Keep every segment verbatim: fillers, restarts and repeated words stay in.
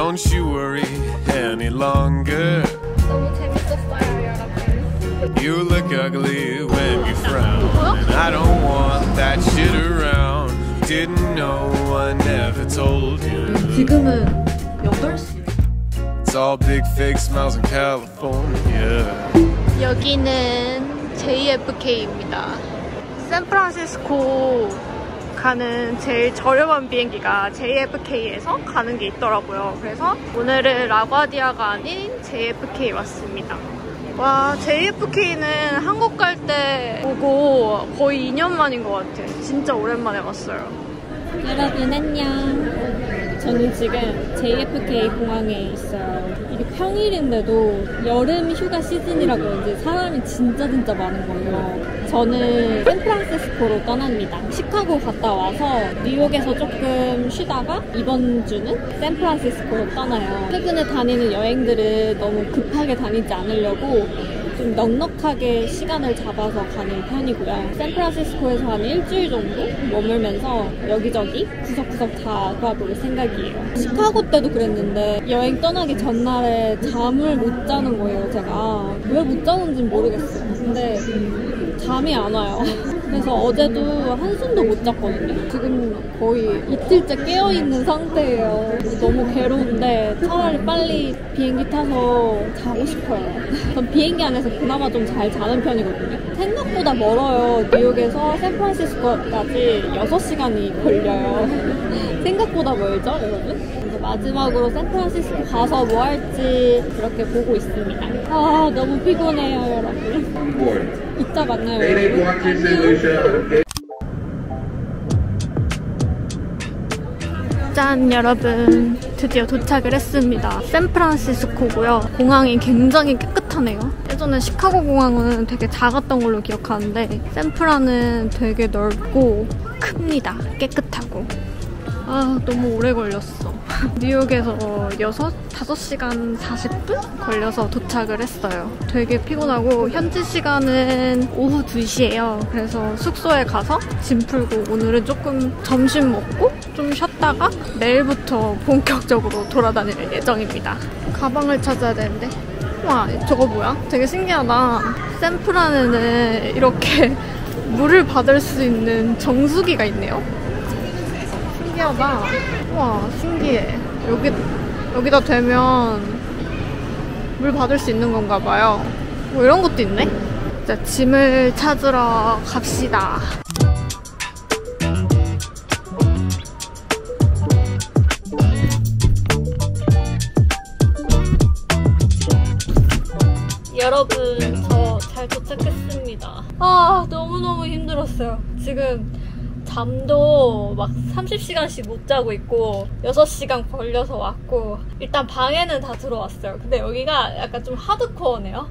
Don't you worry any longer. 너무 재밌었어요, 여러분. You look ugly when you frown, and I don't want that shit around. Didn't know, I never told you. 지금은 여덟 시. It's all big fake smiles in California. 여기는 제이에프케이입니다. 샌프란시스코 가는 제일 저렴한 비행기가 제이에프케이에서 가는 게 있더라고요. 그래서 오늘은 라과디아가 아닌 제이에프케이 왔습니다. 와, 제이에프케이는 한국 갈 때 보고 거의 이 년 만인 것 같아요. 진짜 오랜만에 왔어요. 여러분 안녕. 저는 지금 제이에프케이 공항에 있어요. 이게 평일인데도 여름 휴가 시즌이라 그런지 사람이 진짜 진짜 많은 거예요. 저는 샌프란시스코로 떠납니다. 시카고 갔다 와서 뉴욕에서 조금 쉬다가 이번 주는 샌프란시스코로 떠나요. 최근에 다니는 여행들을 너무 급하게 다니지 않으려고 좀 넉넉하게 시간을 잡아서 가는 편이고요. 샌프란시스코에서 한 일주일 정도 머물면서 여기저기 구석구석 다 가볼 생각이에요. 시카고 때도 그랬는데 여행 떠나기 전날에 잠을 못 자는 거예요, 제가. 왜 못 자는지는 모르겠어요. 근데 잠이 안 와요. 그래서 어제도 한숨도 못 잤거든요. 지금 거의 이틀째 깨어있는 상태예요. 너무 괴로운데 차라리 빨리 비행기 타서 자고 싶어요. 전 비행기 안에서 그나마 좀 잘 자는 편이거든요. 생각보다 멀어요. 뉴욕에서 샌프란시스코까지 여섯 시간이 걸려요. 생각보다 멀죠, 여러분? 이제 마지막으로 샌프란시스코 가서 뭐 할지 그렇게 보고 있습니다. 아, 너무 피곤해요, 여러분. 이따 만나요, 여러분. 짠, 여러분. 드디어 도착을 했습니다. 샌프란시스코고요. 공항이 굉장히 깨끗하네요. 예전에 시카고 공항은 되게 작았던 걸로 기억하는데 샌프란은 되게 넓고 큽니다. 깨끗하고. 아, 너무 오래 걸렸어. 뉴욕에서 여섯, 다섯 시간 사십 분 걸려서 도착을 했어요. 되게 피곤하고 현지 시간은 오후 두 시예요. 그래서 숙소에 가서 짐 풀고 오늘은 조금 점심 먹고 좀 쉬었다가 내일부터 본격적으로 돌아다닐 예정입니다. 가방을 찾아야 되는데. 와, 저거 뭐야? 되게 신기하다. 샌프란에는 이렇게 물을 받을 수 있는 정수기가 있네요. 신기하다. 와, 신기해. 여기, 여기다 대면 물 받을 수 있는 건가 봐요. 뭐 이런 것도 있네? 자, 짐을 찾으러 갑시다. 여러분, 저 잘 도착했습니다. 아, 너무너무 힘들었어요. 지금 잠도 막 삼십 시간씩 못 자고 있고 여섯 시간 걸려서 왔고 일단 방에는 다 들어왔어요. 근데 여기가 약간 좀 하드코어네요.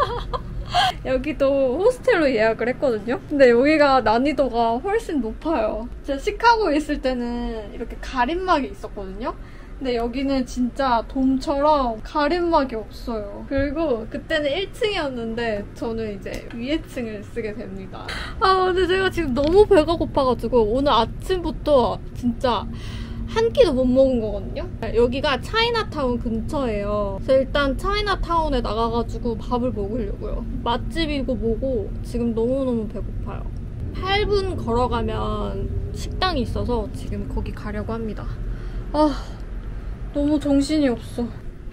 여기도 호스텔로 예약을 했거든요. 근데 여기가 난이도가 훨씬 높아요. 제가 시카고에 있을 때는 이렇게 가림막이 있었거든요. 근데 여기는 진짜 돔처럼 가림막이 없어요. 그리고 그때는 일 층이었는데 저는 이제 위에 층을 쓰게 됩니다. 아, 근데 제가 지금 너무 배가 고파가지고 오늘 아침부터 진짜 한 끼도 못 먹은 거거든요. 여기가 차이나타운 근처예요. 그래서 일단 차이나타운에 나가가지고 밥을 먹으려고요. 맛집이고 뭐고 지금 너무너무 배고파요. 팔 분 걸어가면 식당이 있어서 지금 거기 가려고 합니다. 아, 너무 정신이 없어.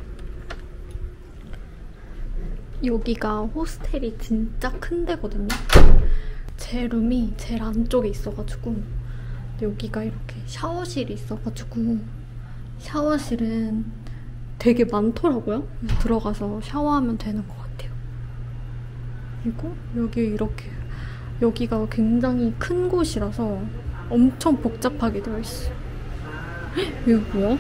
여기가 호스텔이 진짜 큰 데거든요. 제 룸이 제일 안쪽에 있어가지고 여기가 이렇게 샤워실이 있어가지고 샤워실은 되게 많더라고요. 들어가서 샤워하면 되는 것 같아요. 그리고 여기 이렇게 여기가 굉장히 큰 곳이라서 엄청 복잡하게 되어 있어. 이거 뭐야?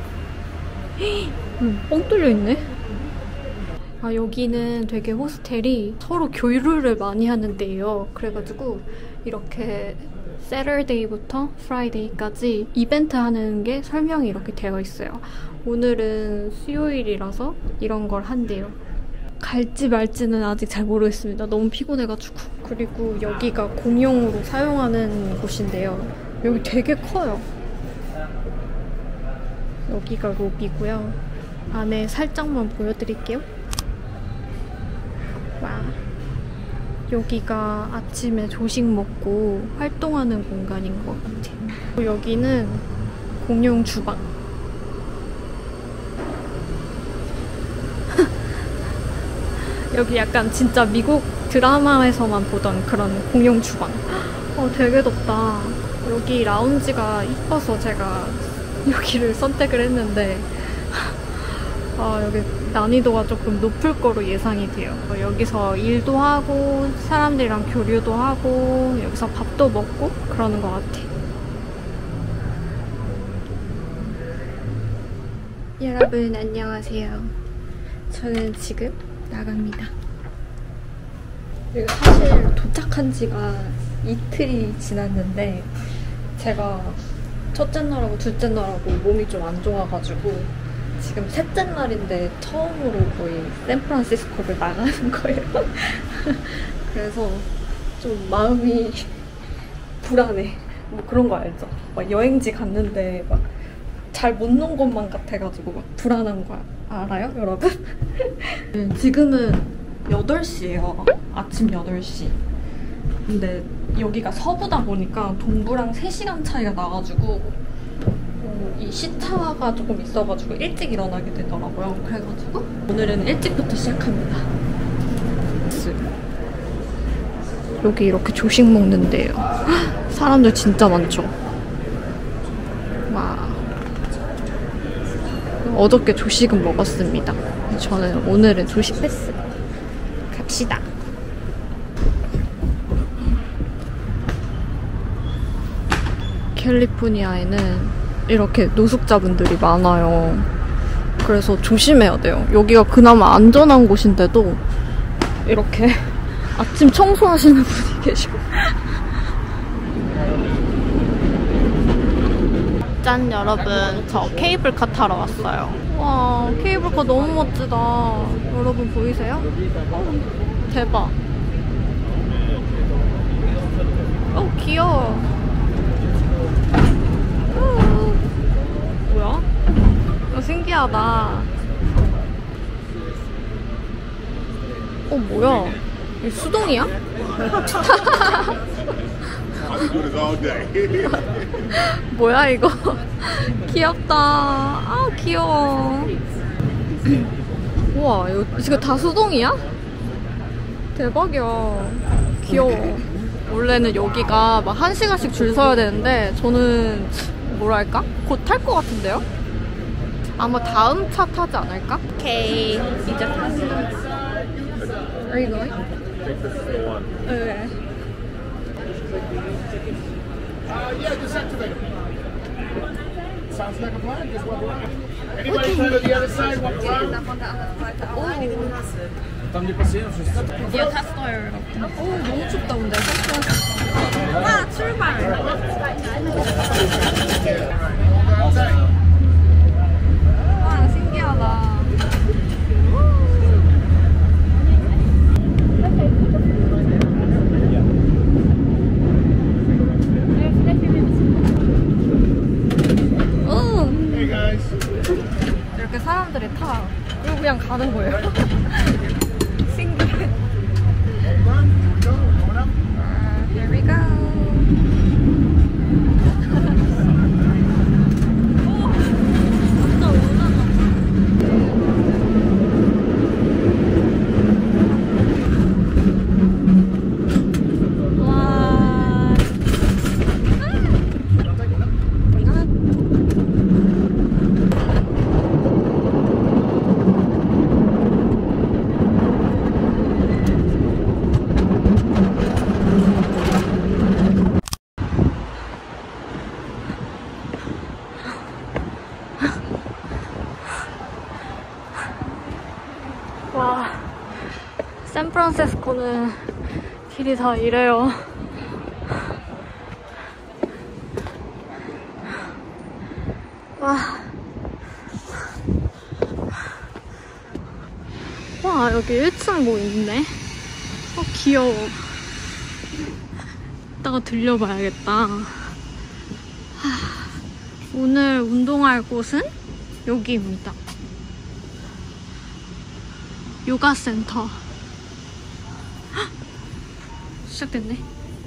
응, 뻥 뚫려있네? 아, 여기는 되게 호스텔이 서로 교류를 많이 하는 데예요. 그래가지고 이렇게 Saturday부터 Friday까지 이벤트 하는 게 설명이 이렇게 되어 있어요. 오늘은 수요일이라서 이런 걸 한대요. 갈지 말지는 아직 잘 모르겠습니다. 너무 피곤해가지고. 그리고 여기가 공용으로 사용하는 곳인데요. 여기 되게 커요. 여기가 로비고요. 안에 살짝만 보여드릴게요. 와. 여기가 아침에 조식 먹고 활동하는 공간인 것 같아요. 여기는 공용 주방. 여기 약간 진짜 미국 드라마에서만 보던 그런 공용 주방. 어, 되게 덥다. 여기 라운지가 이뻐서 제가 여기를 선택을 했는데 아, 여기 난이도가 조금 높을 거로 예상이 돼요. 여기서 일도 하고 사람들이랑 교류도 하고 여기서 밥도 먹고 그러는 것 같아. 여러분 안녕하세요. 저는 지금 나갑니다. 사실 도착한 지가 이틀이 지났는데 제가 첫째 날하고 둘째 날하고 몸이 좀 안 좋아가지고 지금 셋째 날인데 처음으로 거의 샌프란시스코를 나가는 거예요. 그래서 좀 마음이 불안해. 뭐 그런 거 알죠? 막 여행지 갔는데 막 잘 못 논 것만 같아가지고 막 불안한 거 알아요, 여러분? 지금은 여덟 시예요. 아침 여덟 시. 근데 여기가 서부다 보니까 동부랑 세 시간 차이가 나가지고 어, 이 시차가 조금 있어가지고 일찍 일어나게 되더라고요. 그래가지고 오늘은 일찍부터 시작합니다. 여기 이렇게 조식 먹는데요. 사람들 진짜 많죠? 와. 어저께 조식은 먹었습니다. 저는 오늘은 조식 패스. 갑시다. 캘리포니아에는 이렇게 노숙자분들이 많아요. 그래서 조심해야 돼요. 여기가 그나마 안전한 곳인데도 이렇게 아침 청소하시는 분이 계시고. 짠, 여러분. 저 케이블카 타러 왔어요. 와, 케이블카 너무 멋지다. 여러분 보이세요? 어, 대박. 어, 귀여워. 오, 뭐야? 어, 신기하다. 어, 뭐야? 이거 수동이야? 뭐야 이거? 귀엽다. 아, 귀여워. 우와, 이거, 이거 다 수동이야? 대박이야. 귀여워. 원래는 여기가 막 한 시간씩 줄 서야 되는데 저는 뭐랄까? 곧 탈 것 같은데요? 아마 다음 차 타지 않을까? 오케이. 이제 타세요. Are you going? think this is the one. Okay. Uh, yeah, just activate it. Sounds like a plan. Just walk around. Anybody plan to the other side? Walk around. 드디어 탔어요, 여러분. 오, 너무 춥다, 근데. 와, 출발! 와, 신기하다. 이렇게 사람들이 타. 그리고 그냥 가는 거예요. 신기해. Uh, here we go. 오, 진짜 올라가. 와. 와, 샌프란시스코는 길이 다 이래요. 와, 와, 여기 일 층 뭐 있네. 어, 귀여워. 이따가 들려봐야겠다. 하, 오늘 운동할 곳은 여기입니다. 요가 센터. 헉! 시작됐네.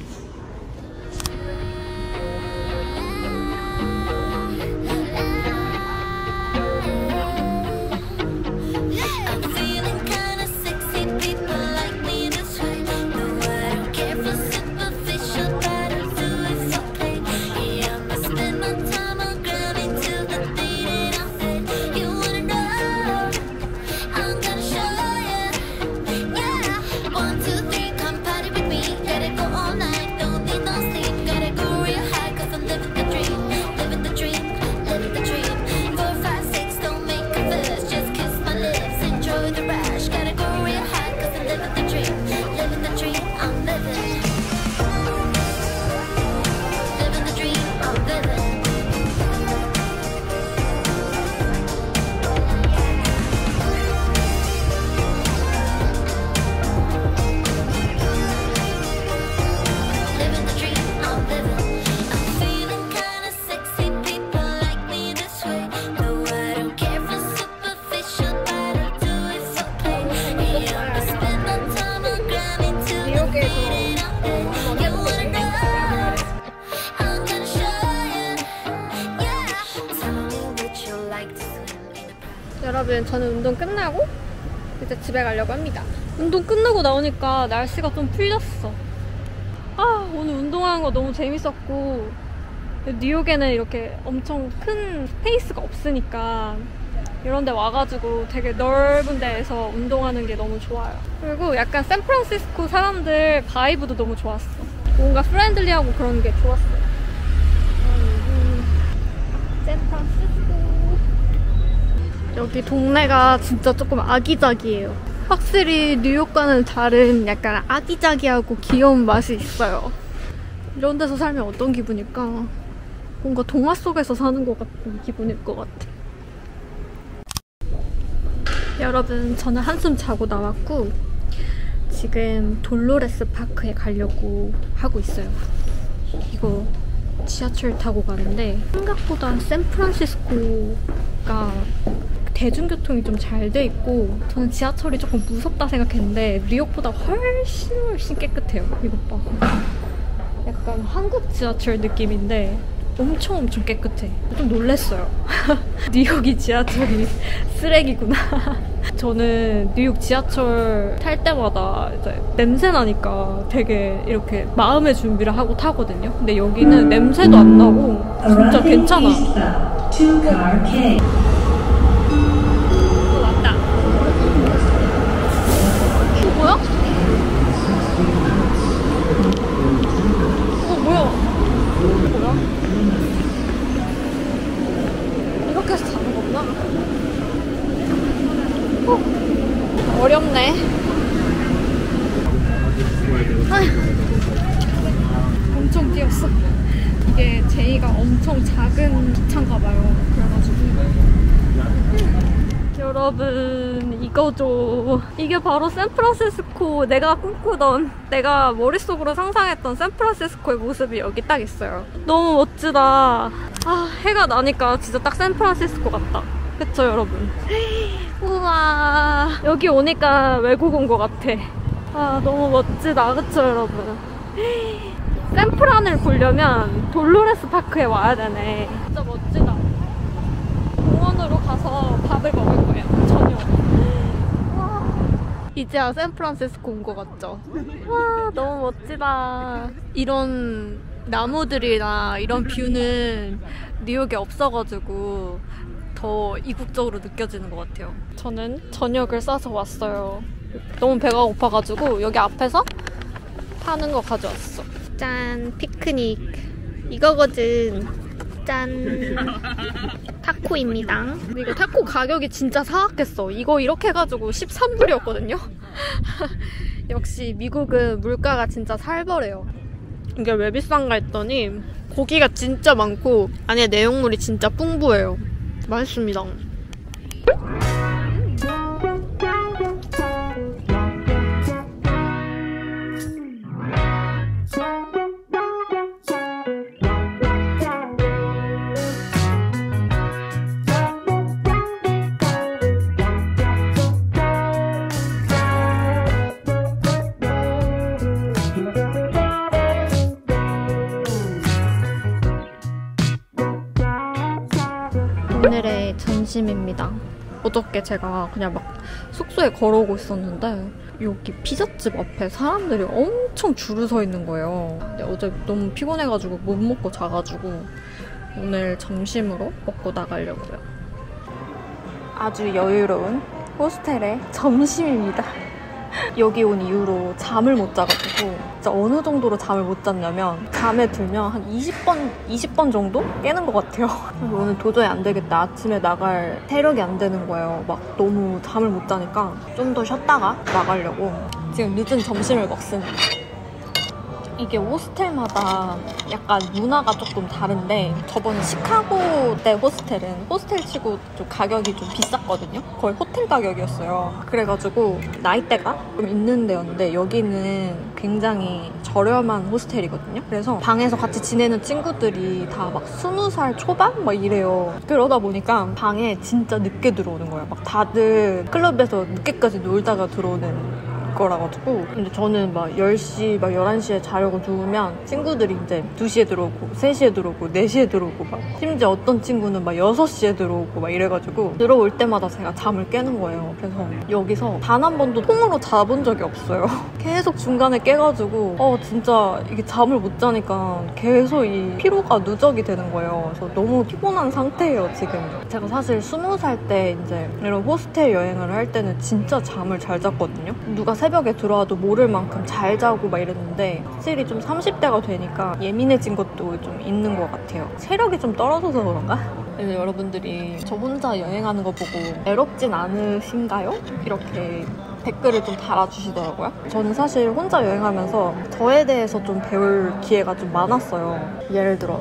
여러분, 저는 운동 끝나고 이제 집에 가려고 합니다. 운동 끝나고 나오니까 날씨가 좀 풀렸어. 아, 오늘 운동하는 거 너무 재밌었고, 뉴욕에는 이렇게 엄청 큰 스페이스가 없으니까 이런 데 와가지고 되게 넓은 데에서 운동하는 게 너무 좋아요. 그리고 약간 샌프란시스코 사람들 바이브도 너무 좋았어. 뭔가 프렌들리하고 그런 게 좋았어요. 음, 샌프란시스코. 여기 동네가 진짜 조금 아기자기해요. 확실히 뉴욕과는 다른 약간 아기자기하고 귀여운 맛이 있어요. 이런 데서 살면 어떤 기분일까? 뭔가 동화 속에서 사는 것 같은 기분일 것 같아. 여러분, 저는 한숨 자고 나왔고 지금 돌로레스 파크에 가려고 하고 있어요. 이거 지하철 타고 가는데 생각보다 샌프란시스코가 대중교통이 좀 잘 돼 있고, 저는 지하철이 조금 무섭다 생각했는데 뉴욕보다 훨씬 훨씬 깨끗해요. 이것 봐. 약간 한국 지하철 느낌인데 엄청 엄청 깨끗해. 좀 놀랬어요. 뉴욕이 지하철이 쓰레기구나. 저는 뉴욕 지하철 탈 때마다 이제 냄새 나니까 되게 이렇게 마음의 준비를 하고 타거든요. 근데 여기는 냄새도 안 나고 진짜 괜찮아. 어, 왔다. 이거 뭐야? 어, 뭐야? 이거 뭐야? 이렇게 해서 자는 거구나. 어, 어렵네. 아휴, 엄청 뛰었어. 이게 제이가 엄청 작은 기차인가 봐요. 그래가지고. 음. 여러분, 이거죠. 이게 바로 샌프란시스코, 내가 꿈꾸던, 내가 머릿속으로 상상했던 샌프란시스코의 모습이 여기 딱 있어요. 너무 멋지다. 아, 해가 나니까 진짜 딱 샌프란시스코 같다. 그쵸, 여러분? 우와, 여기 오니까 외국 온 것 같아. 아, 너무 멋지다. 그쵸, 여러분? 샌프란을 보려면 돌로레스 파크에 와야 되네. 진짜 멋지다. 공원으로 가서 밥을 먹을 거예요. 저녁. 와, 이제야 샌프란시스코 온 것 같죠? 와, 너무 멋지다. 이런 나무들이나 이런 뷰는 뉴욕에 없어가지고 더 이국적으로 느껴지는 것 같아요. 저는 저녁을 싸서 왔어요. 너무 배가 고파가지고 여기 앞에서 파는 거 가져왔어. 짠, 피크닉. 이거거든. 짠. 타코입니다. 근데 이거 타코 가격이 진짜 사악했어. 이거 이렇게 해가지고 십삼 불이었거든요. 역시 미국은 물가가 진짜 살벌해요. 이게 왜 비싼가 했더니 고기가 진짜 많고 안에 내용물이 진짜 풍부해요. 맛있습니다. 오늘의 점심입니다. 어저께 제가 그냥 막 숙소에 걸어오고 있었는데 여기 피자집 앞에 사람들이 엄청 줄을 서 있는 거예요. 근데 어제 너무 피곤해가지고 못 먹고 자가지고 오늘 점심으로 먹고 나가려고요. 아주 여유로운 호스텔의 점심입니다. 여기 온 이후로 잠을 못 자가지고 진짜 어느 정도로 잠을 못 잤냐면 잠에 들면 한 이십 번, 이십 번 정도 깨는 것 같아요. 오늘 도저히 안 되겠다. 아침에 나갈 체력이 안 되는 거예요. 막 너무 잠을 못 자니까 좀 더 쉬었다가 나가려고 지금 늦은 점심을 먹습니다. 이게 호스텔마다 약간 문화가 조금 다른데 저번에 시카고 때 호스텔은 호스텔 치고 좀 가격이 좀 비쌌거든요. 거의 호텔 가격이었어요. 그래가지고 나이대가 좀 있는 데였는데 여기는 굉장히 저렴한 호스텔이거든요. 그래서 방에서 같이 지내는 친구들이 다 막 스무 살 초반? 막 이래요. 그러다 보니까 방에 진짜 늦게 들어오는 거예요. 막 다들 클럽에서 늦게까지 놀다가 들어오는 거라가지고 근데 저는 막 열 시, 막 열한 시에 자려고 누우면 친구들이 이제 두 시에 들어오고 세 시에 들어오고 네 시에 들어오고 막 심지어 어떤 친구는 막 여섯 시에 들어오고 막 이래가지고 들어올 때마다 제가 잠을 깨는 거예요. 그래서 여기서 단 한 번도 통으로 자본 적이 없어요. 계속 중간에 깨가지고 어 진짜 이게 잠을 못 자니까 계속 이 피로가 누적이 되는 거예요. 그래서 너무 피곤한 상태예요 지금. 제가 사실 스무 살 때 이제 이런 호스텔 여행을 할 때는 진짜 잠을 잘 잤거든요. 누가 새벽에 들어와도 모를 만큼 잘 자고 막 이랬는데 확실히 좀 삼십 대가 되니까 예민해진 것도 좀 있는 것 같아요. 체력이 좀 떨어져서 그런가? 그래서 여러분들이 저 혼자 여행하는 거 보고 외롭진 않으신가요? 이렇게 댓글을 좀 달아주시더라고요. 저는 사실 혼자 여행하면서 저에 대해서 좀 배울 기회가 좀 많았어요. 예를 들어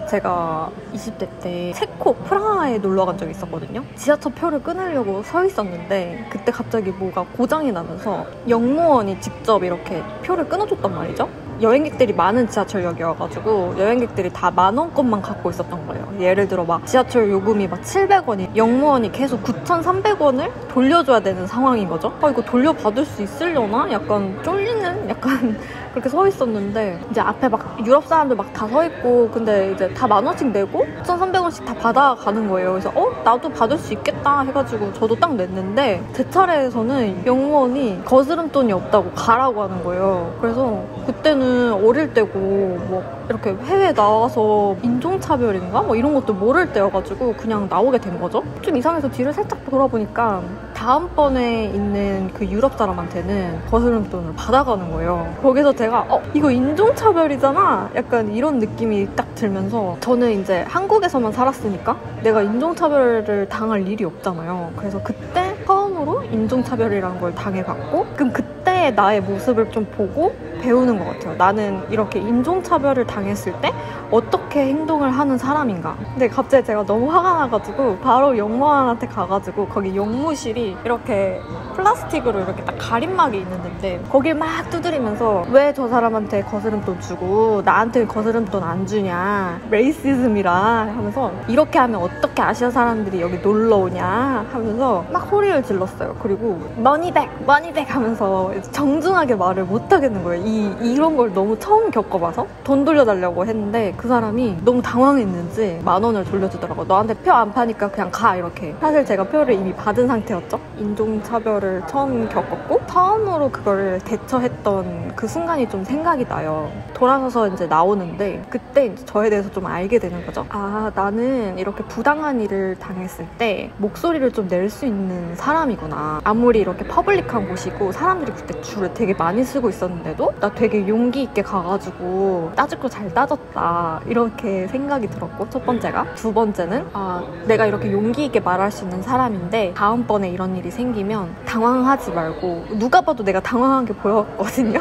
제가 이십 대 때 체코 프라하에 놀러 간 적이 있었거든요. 지하철 표를 끊으려고 서 있었는데 그때 갑자기 뭐가 고장이 나면서 영무원이 직접 이렇게 표를 끊어줬단 말이죠. 여행객들이 많은 지하철역이어가지고 여행객들이 다 만 원권만 갖고 있었던 거예요. 예를 들어 막 지하철 요금이 막 칠백 원이 영무원이 계속 구천삼백 원을 돌려줘야 되는 상황인 거죠. 아 이거 돌려받을 수 있으려나? 약간 쫄리는? 약간 그렇게 서 있었는데 이제 앞에 막 유럽 사람들 막 다 서 있고 근데 이제 다 만 원씩 내고 구천삼백 원씩 다 받아가는 거예요. 그래서 어? 나도 받을 수 있겠다 해가지고 저도 딱 냈는데 제 차례에서는 영무원이 거스름돈이 없다고 가라고 하는 거예요. 그래서 그때는 어릴 때고 뭐 이렇게 해외 나와서 인종차별인가? 뭐 이런 것도 모를 때여가지고 그냥 나오게 된 거죠. 좀 이상해서 뒤를 살짝 돌아보니까 다음번에 있는 그 유럽 사람한테는 거스름돈을 받아가는 거예요. 거기서 제가 어? 이거 인종차별이잖아? 약간 이런 느낌이 딱 들면서 저는 이제 한국에서만 살았으니까 내가 인종차별을 당할 일이 없잖아요. 그래서 그때 처음으로 인종차별이라는 걸 당해봤고 그럼 그때 나의 모습을 좀 보고 배우는 것 같아요. 나는 이렇게 인종차별을 당했을 때 어떻게 행동을 하는 사람인가. 근데 갑자기 제가 너무 화가 나가지고 바로 영무원한테 가가지고 거기 영무실이 이렇게 플라스틱으로 이렇게 딱 가림막이 있는데 거길 막 두드리면서 왜 저 사람한테 거스름돈 주고 나한테 거스름돈 안 주냐, 레이시즘이라 하면서 이렇게 하면 어떻게 아시아 사람들이 여기 놀러 오냐 하면서 막 소리를 질렀어요. 그리고 머니백 머니백 하면서 정중하게 말을 못 하겠는 거예요. 이, 이런 걸 너무 처음 겪어봐서 돈 돌려달라고 했는데 그 사람이 너무 당황했는지 만 원을 돌려주더라고. 너한테 표 안 파니까 그냥 가 이렇게. 사실 제가 표를 이미 받은 상태였죠. 인종차별을 처음 겪었고 처음으로 그거를 대처했던 그 순간이 좀 생각이 나요. 돌아서서 이제 나오는데 그때 이제 저에 대해서 좀 알게 되는 거죠. 아 나는 이렇게 부당한 일을 당했을 때 목소리를 좀 낼 수 있는 사람이구나. 아무리 이렇게 퍼블릭한 곳이고 사람들이 그때 줄을 되게 많이 쓰고 있었는데도 나 되게 용기 있게 가가지고 따질 거 잘 따졌다 이렇게 생각이 들었고 첫 번째가. 두 번째는 아 내가 이렇게 용기 있게 말할 수 있는 사람인데 다음번에 이런 일이 생기면 당황하지 말고 누가 봐도 내가 당황한 게 보였거든요.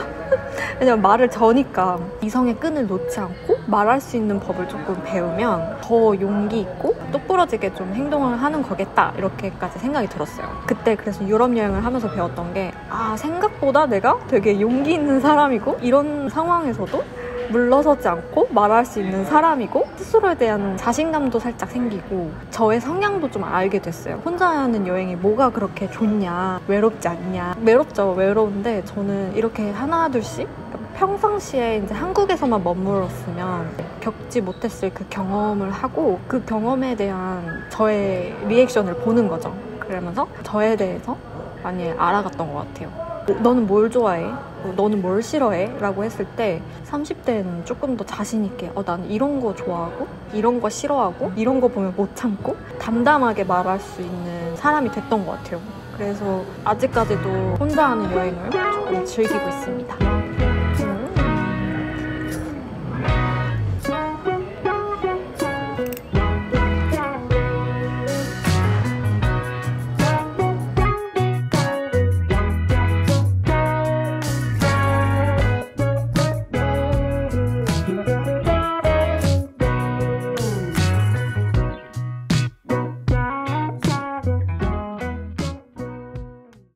왜냐면 말을 저니까 이성의 끈을 놓지 않고 말할 수 있는 법을 조금 배우면 더 용기 있고 똑부러지게 좀 행동을 하는 거겠다 이렇게까지 생각이 들었어요. 그때 그래서 유럽 여행을 하면서 배웠던 게 아 생각보다 내가 되게 용기 있는 사람이고 이런 상황에서도 물러서지 않고 말할 수 있는 사람이고 스스로에 대한 자신감도 살짝 생기고 저의 성향도 좀 알게 됐어요. 혼자 하는 여행이 뭐가 그렇게 좋냐, 외롭지 않냐. 외롭죠. 외로운데 저는 이렇게 하나 둘씩 평상시에 이제 한국에서만 머물렀으면 겪지 못했을 그 경험을 하고 그 경험에 대한 저의 리액션을 보는 거죠. 그러면서 저에 대해서 많이 알아갔던 것 같아요. 너는 뭘 좋아해? 너는 뭘 싫어해? 라고 했을 때 삼십 대는 조금 더 자신 있게 어, 난 이런 거 좋아하고 이런 거 싫어하고 이런 거 보면 못 참고 담담하게 말할 수 있는 사람이 됐던 것 같아요. 그래서 아직까지도 혼자 하는 여행을 조금 즐기고 있습니다.